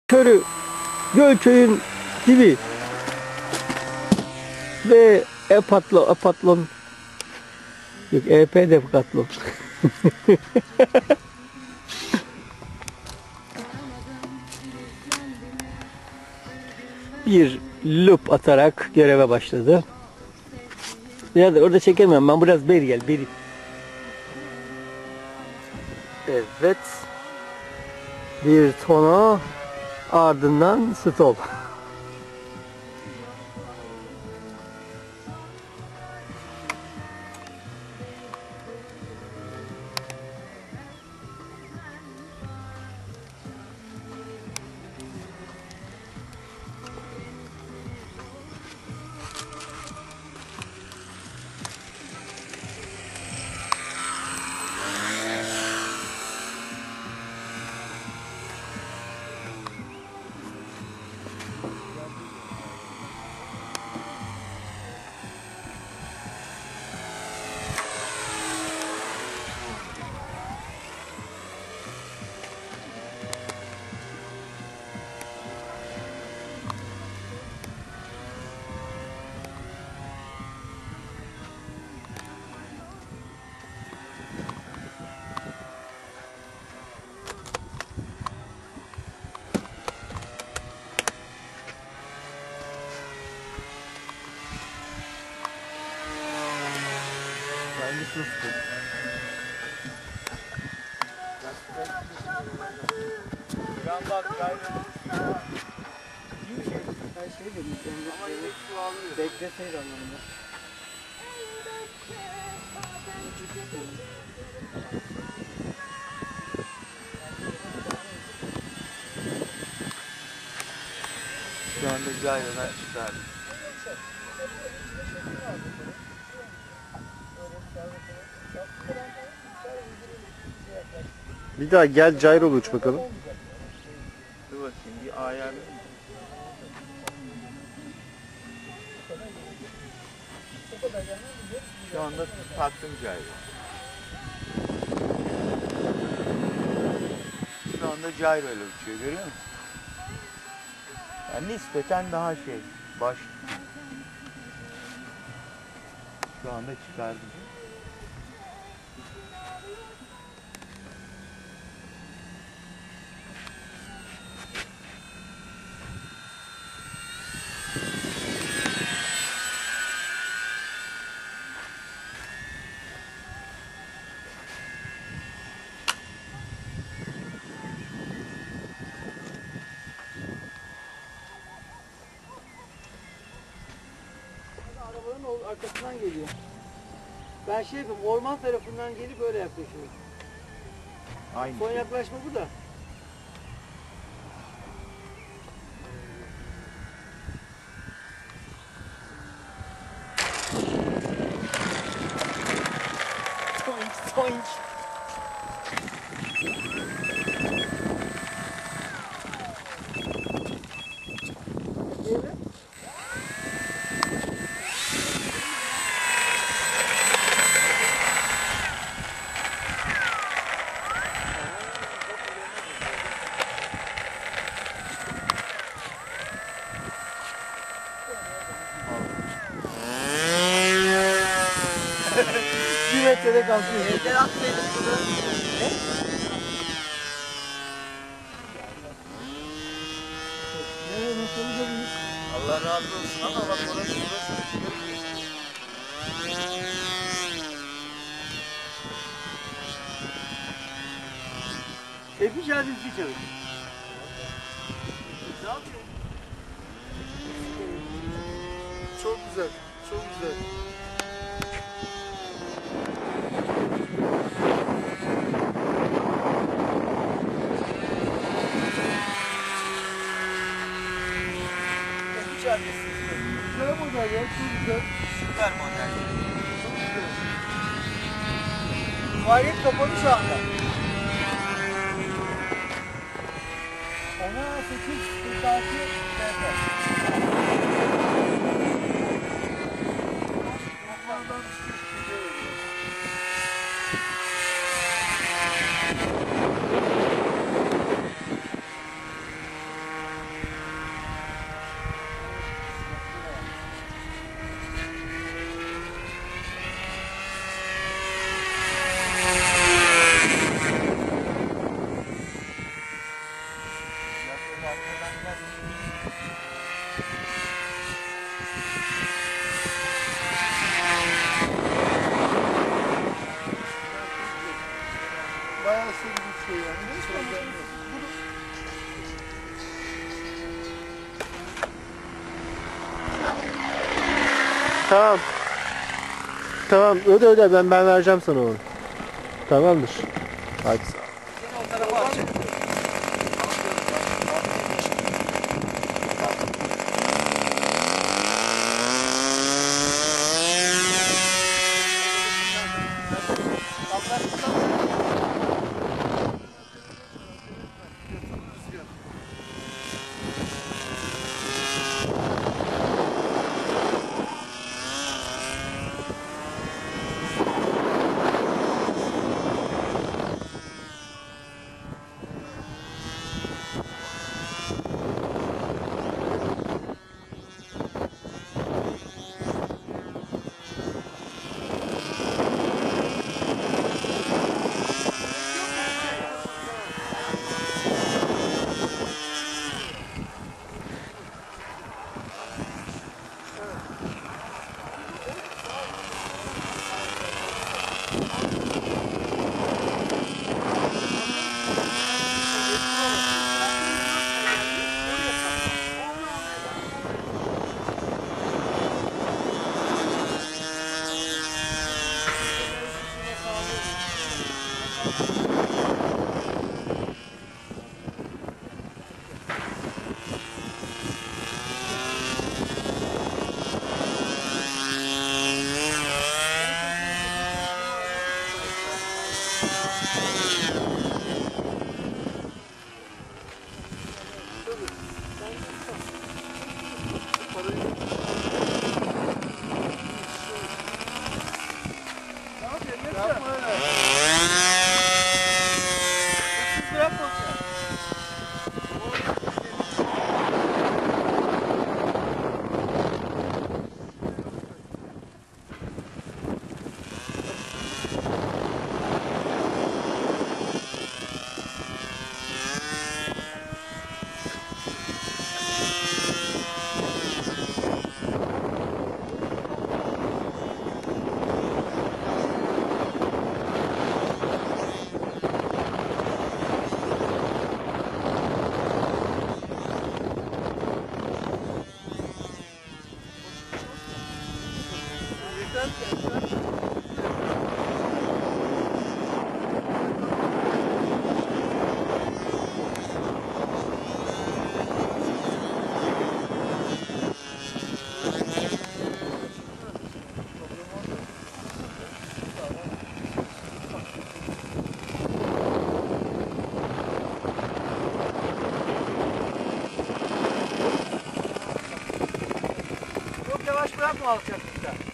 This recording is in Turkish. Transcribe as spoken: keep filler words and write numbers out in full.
Körü Gölköy'ün dibi ve Epatlon, Epatlon yok E P Depatlon. Bir loop atarak göreve başladı. Ya da orada çekemiyorum ben, biraz beri gel beri. Evet. Bir tono ardından stop. Ben de sustum. Can bak gayrı. İyi bir şey. Her şey de bir Ama yine su alıyor. bekleseydi anlamında. Şu anda gayrıdan çıkardım. Bir daha gel gyro'lu uç bakalım. Dur bakayım bir ayarlayayım. Şu anda taktım gayrı. Şu anda gyro ile uçuyor, görüyor musun? Yani nispeten daha şey, baş. Şu anda çıkardım. Arabanın arkasından geliyor. Ben şey yapayım, orman tarafından gelip böyle yaklaşıyorum. Aynı. Son yaklaşma bu da. Toink toink. Bir metrede kalkıyor. Evden atlayalım bunu. Ne? Evet, nasıl olabilir? Allah razı olsun ama bak orası burası. Hep içeridesi çalışıyor. Ne yapıyor? Çok güzel, çok güzel. Hep içeridesin. Güzel model ya, çok güzel. Süper model. Çok güzel. Faaliyet kapalı şu anda. Ona sekiz kırk altı Tamam. Tamam öde öde ben ben vereceğim sana onu. Tamamdır. Hadi. Seni o tarafa atacak. Yapma öyle. Siz bırakma onu. Çok yavaş bırakma alçaklıkta.